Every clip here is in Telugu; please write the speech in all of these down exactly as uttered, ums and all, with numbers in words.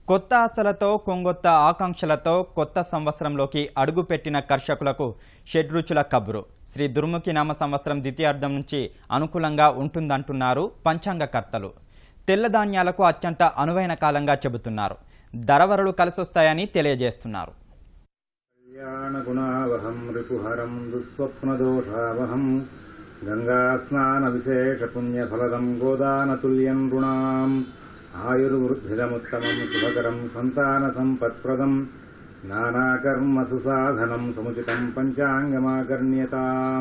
కొత్త ఆశలతో కొంగొత్త ఆకాంక్షలతో కొత్త సంవత్సరంలోకి అడుగుపెట్టిన కర్షకులకు షడ్రుచుల కబురు శ్రీ దుర్ముఖి నామ సంవత్సరం ద్వితీయార్థం నుంచి అనుకూలంగా ఉంటుందంటున్నారు పంచాంగకర్తలు. తెల్లధాన్యాలకు అత్యంత అనువైన కాలంగా చెబుతున్నారు. ధరవరలు కలిసొస్తాయని తెలియజేస్తున్నారు. కళ్యాణగుణావహం రిపుహరం దుస్వప్నదోషావహం గంగా స్నాన విశేష పుణ్యఫలదం గోదానతుల్యం రుణాం ఆయుర్వృద్ధిదముత్తమం శుభకరం సంతాన సంపత్ప్రదం నానాకర్మ సుసాధనం సముచితం పంచాంగమాకర్ణ్యతాం.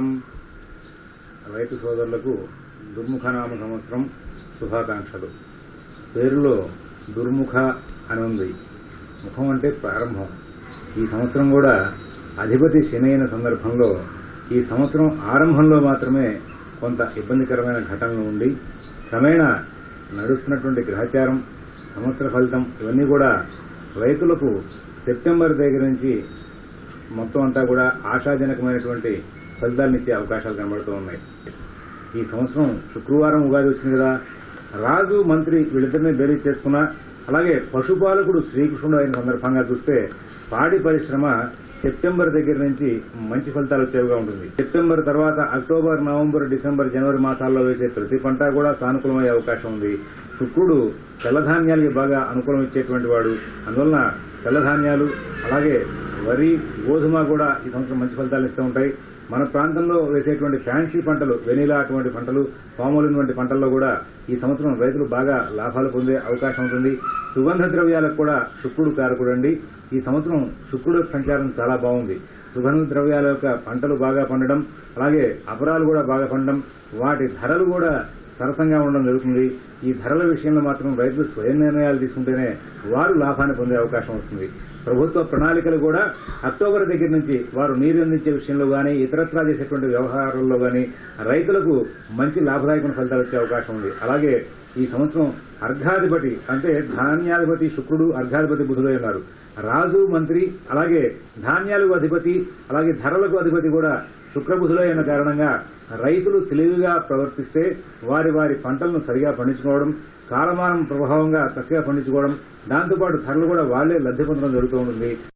రైతు సోదరులకు దుర్ముఖనామ సంవత్సరం శుభాకాంక్షలు. పేరులో దుర్ముఖ అని ఉంది. ముఖం అంటే ప్రారంభం. ఈ సంవత్సరం కూడా అధిపతి శని అయిన సందర్భంలో ఈ సంవత్సరం ఆరంభంలో మాత్రమే కొంత ఇబ్బందికరమైన ఘటనలు ఉండి క్రమేణా నడుస్తున్నటువంటి గ్రహచారం సంవత్సర ఫలితం ఇవన్నీ కూడా రైతులకు సెప్టెంబర్ దగ్గర నుంచి మొత్తం అంతా కూడా ఆశాజనకమైనటువంటి ఫలితాలను ఇచ్చే అవకాశాలు కనబడుతూ ఉన్నాయి. ఈ సంవత్సరం శుక్రవారం ఉగాది వచ్చింది కదా, రాజు మంత్రి వీళ్ళిద్దరినీ బేరీ చేసుకున్నా, అలాగే పశుపాలకుడు శ్రీకృష్ణుడు అయిన సందర్భంగా చూస్తే పాడి పరిశ్రమ సెప్టెంబర్ దగ్గర నుంచి మంచి ఫలితాలు వచ్చేవిగా ఉంటుంది. సెప్టెంబర్ తర్వాత అక్టోబర్, నవంబర్, డిసెంబర్, జనవరి మాసాల్లో వేసే ప్రతి పంట కూడా సానుకూలమయ్యే అవకాశం ఉంది. శుక్రుడు తెల్లధాన్యాలకి బాగా అనుకూలం ఇచ్చేటువంటి వాడు. అందువలన తెల్లధాన్యాలు అలాగే వరి, గోధుమ కూడా ఈ సంవత్సరం మంచి ఫలితాలు ఇస్తూ ఉంటాయి. మన ప్రాంతంలో వేసేటువంటి ఫ్యాన్సీ పంటలు, వెనీలా అటువంటి పంటలు, పామోలిన్ వంటి పంటల్లో కూడా ఈ సంవత్సరం రైతులు బాగా లాభాలు పొందే అవకాశం ఉంటుంది. సుగంధ ద్రవ్యాలకు కూడా శుక్రుడు కారకుడండి. ఈ సంవత్సరం శుక్రుడు సంచారం చాలా బాగుంది. సుగంధ ద్రవ్యాల యొక్క పంటలు బాగా పండడం, అలాగే అపరాలు కూడా బాగా పండడం, వాటి ధరలు కూడా సరసంగా ఉండడం జరుగుతుంది. ఈ ధరల విషయంలో మాత్రం రైతులు స్వయం నిర్ణయాలు తీసుకుంటేనే వారు లాభాన్ని పొందే అవకాశం వస్తుంది. ప్రభుత్వ ప్రణాళికలు కూడా అక్టోబర్ దగ్గర నుంచి వారు నీరు అందించే విషయంలో కానీ ఇతరత్రా చేసేటువంటి వ్యవహారాల్లో కానీ రైతులకు మంచి లాభదాయకమైన ఫలితాలు వచ్చే అవకాశం ఉంది. అలాగే ఈ సంవత్సరం అర్ఘాధిపతి అంటే ధాన్యాధిపతి శుక్రుడు, అర్ఘాధిపతి బుధుడు ఉన్నారు. రాజు మంత్రి అలాగే ధాన్యాలకు అధిపతి అలాగే ధరలకు అధిపతి కూడా శుక్రబుధులై ఉన్న కారణంగా రైతులు తెలివిగా ప్రవర్తిస్తే వారి వారి పంటలను సరిగా పండించుకోవడం, కాలమానం ప్రభావంగా చక్కగా పండించుకోవడం, దాంతోపాటు ధరలు కూడా వాళ్లే లబ్ధి పొందడం జరుగుతూ ఉంటుంది.